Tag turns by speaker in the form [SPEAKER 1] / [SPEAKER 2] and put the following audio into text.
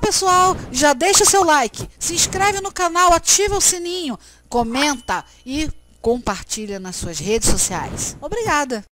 [SPEAKER 1] pessoal, já deixa seu like, se inscreve no canal, ativa o sininho, comenta e compartilha nas suas redes sociais. Obrigada!